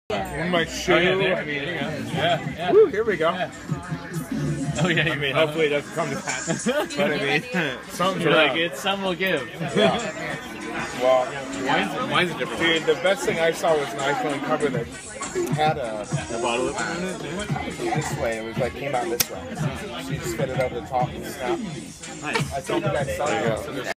In my shoe. Oh, yeah, I mean, yeah. Woo, here we go. Yeah. Oh yeah, I mean, hopefully it doesn't come to pass. But I mean, something's you're around. like, it's some will give. Yeah. Well, Wine's a different dude, the best thing I saw was an iPhone cover that had a bottle opener in it. this way. It was like came out this way. So you just fit it over the top and snap. Nice. I don't think I saw it.